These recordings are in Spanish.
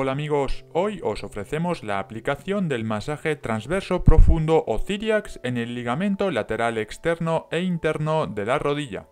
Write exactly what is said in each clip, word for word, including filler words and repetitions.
Hola amigos, hoy os ofrecemos la aplicación del masaje transverso profundo o Cyriax en el ligamento lateral externo e interno de la rodilla.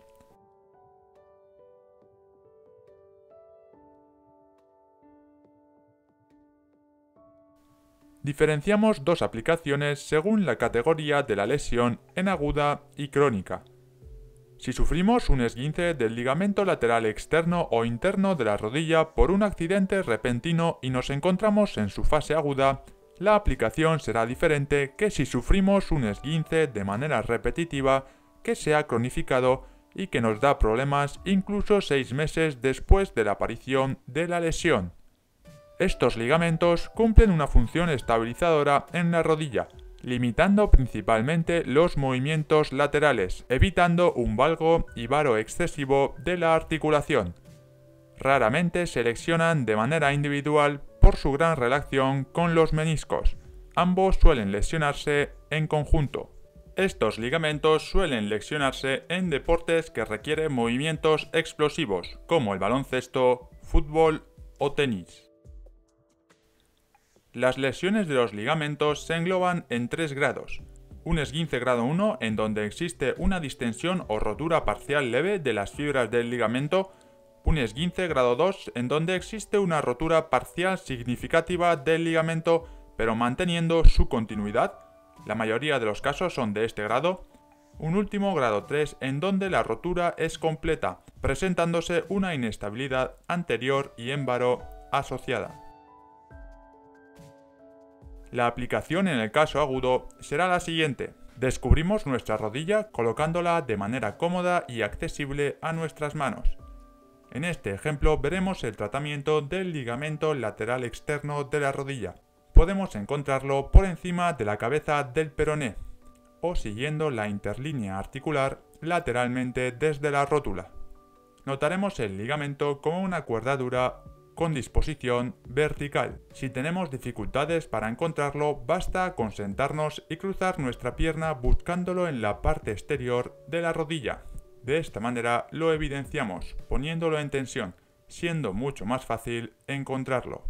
Diferenciamos dos aplicaciones según la categoría de la lesión en aguda y crónica. Si sufrimos un esguince del ligamento lateral externo o interno de la rodilla por un accidente repentino y nos encontramos en su fase aguda, la aplicación será diferente que si sufrimos un esguince de manera repetitiva que se ha cronificado y que nos da problemas incluso seis meses después de la aparición de la lesión. Estos ligamentos cumplen una función estabilizadora en la rodilla, limitando principalmente los movimientos laterales, evitando un valgo y varo excesivo de la articulación. Raramente se lesionan de manera individual por su gran relación con los meniscos. Ambos suelen lesionarse en conjunto. Estos ligamentos suelen lesionarse en deportes que requieren movimientos explosivos, como el baloncesto, fútbol o tenis. Las lesiones de los ligamentos se engloban en tres grados. Un esguince grado uno en donde existe una distensión o rotura parcial leve de las fibras del ligamento. Un esguince grado dos en donde existe una rotura parcial significativa del ligamento pero manteniendo su continuidad. La mayoría de los casos son de este grado. Un último grado tres en donde la rotura es completa, presentándose una inestabilidad anterior y en varo asociada. La aplicación en el caso agudo será la siguiente. Descubrimos nuestra rodilla colocándola de manera cómoda y accesible a nuestras manos. En este ejemplo veremos el tratamiento del ligamento lateral externo de la rodilla. Podemos encontrarlo por encima de la cabeza del peroné o siguiendo la interlínea articular lateralmente desde la rótula. Notaremos el ligamento como una cuerda dura con disposición vertical. Si tenemos dificultades para encontrarlo, basta con sentarnos y cruzar nuestra pierna buscándolo en la parte exterior de la rodilla. De esta manera lo evidenciamos, poniéndolo en tensión, siendo mucho más fácil encontrarlo.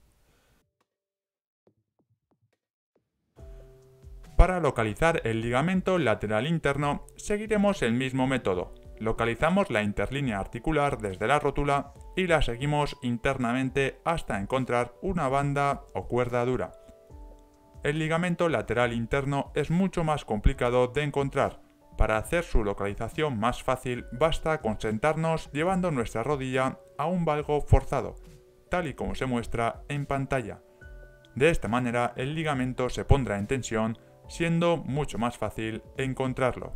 Para localizar el ligamento lateral interno, seguiremos el mismo método. Localizamos la interlínea articular desde la rótula y la seguimos internamente hasta encontrar una banda o cuerda dura. El ligamento lateral interno es mucho más complicado de encontrar. Para hacer su localización más fácil basta con sentarnos llevando nuestra rodilla a un valgo forzado, tal y como se muestra en pantalla. De esta manera el ligamento se pondrá en tensión, siendo mucho más fácil encontrarlo.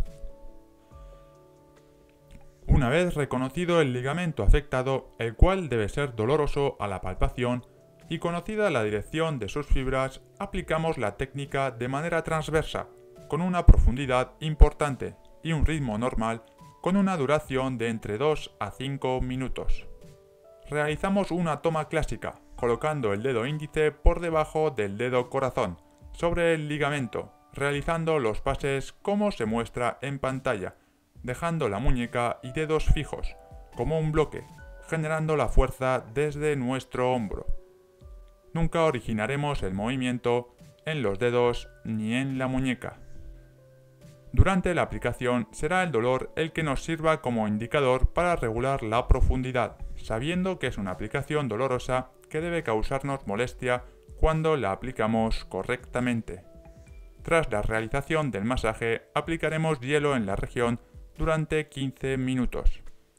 Una vez reconocido el ligamento afectado, el cual debe ser doloroso a la palpación, y conocida la dirección de sus fibras, aplicamos la técnica de manera transversa, con una profundidad importante y un ritmo normal, con una duración de entre dos a cinco minutos. Realizamos una toma clásica, colocando el dedo índice por debajo del dedo corazón, sobre el ligamento, realizando los pases como se muestra en pantalla, dejando la muñeca y dedos fijos, como un bloque, generando la fuerza desde nuestro hombro. Nunca originaremos el movimiento en los dedos ni en la muñeca. Durante la aplicación será el dolor el que nos sirva como indicador para regular la profundidad, sabiendo que es una aplicación dolorosa que debe causarnos molestia cuando la aplicamos correctamente. Tras la realización del masaje, aplicaremos hielo en la región durante quince minutos.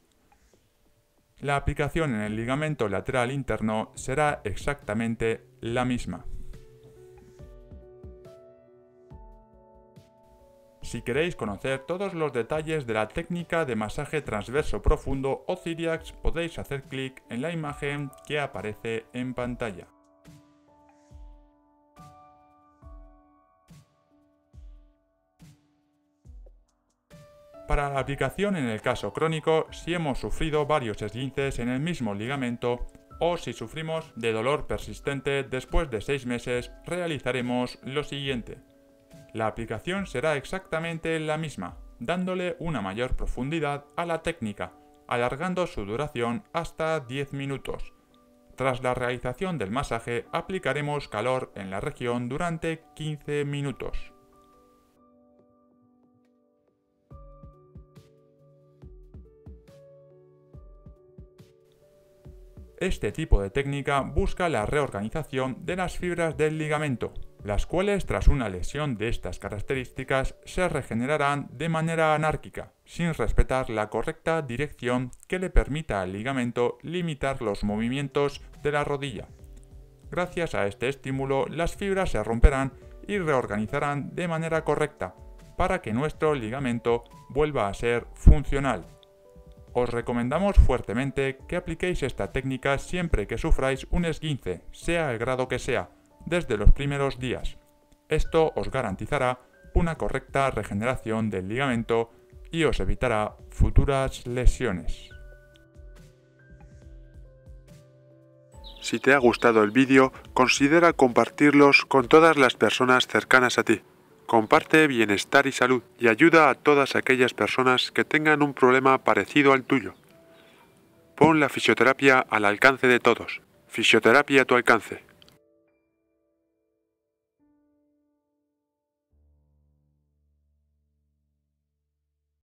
La aplicación en el ligamento lateral interno será exactamente la misma. Si queréis conocer todos los detalles de la técnica de masaje transverso profundo o Cyriax, podéis hacer clic en la imagen que aparece en pantalla. Para la aplicación en el caso crónico, si hemos sufrido varios esguinces en el mismo ligamento o si sufrimos de dolor persistente después de seis meses, realizaremos lo siguiente. La aplicación será exactamente la misma, dándole una mayor profundidad a la técnica, alargando su duración hasta diez minutos. Tras la realización del masaje, aplicaremos calor en la región durante quince minutos. Este tipo de técnica busca la reorganización de las fibras del ligamento, las cuales tras una lesión de estas características se regenerarán de manera anárquica, sin respetar la correcta dirección que le permita al ligamento limitar los movimientos de la rodilla. Gracias a este estímulo, las fibras se romperán y reorganizarán de manera correcta, para que nuestro ligamento vuelva a ser funcional. Os recomendamos fuertemente que apliquéis esta técnica siempre que sufráis un esguince, sea el grado que sea, desde los primeros días. Esto os garantizará una correcta regeneración del ligamento y os evitará futuras lesiones. Si te ha gustado el vídeo, considera compartirlos con todas las personas cercanas a ti. Comparte bienestar y salud y ayuda a todas aquellas personas que tengan un problema parecido al tuyo. Pon la fisioterapia al alcance de todos. Fisioterapia a tu alcance.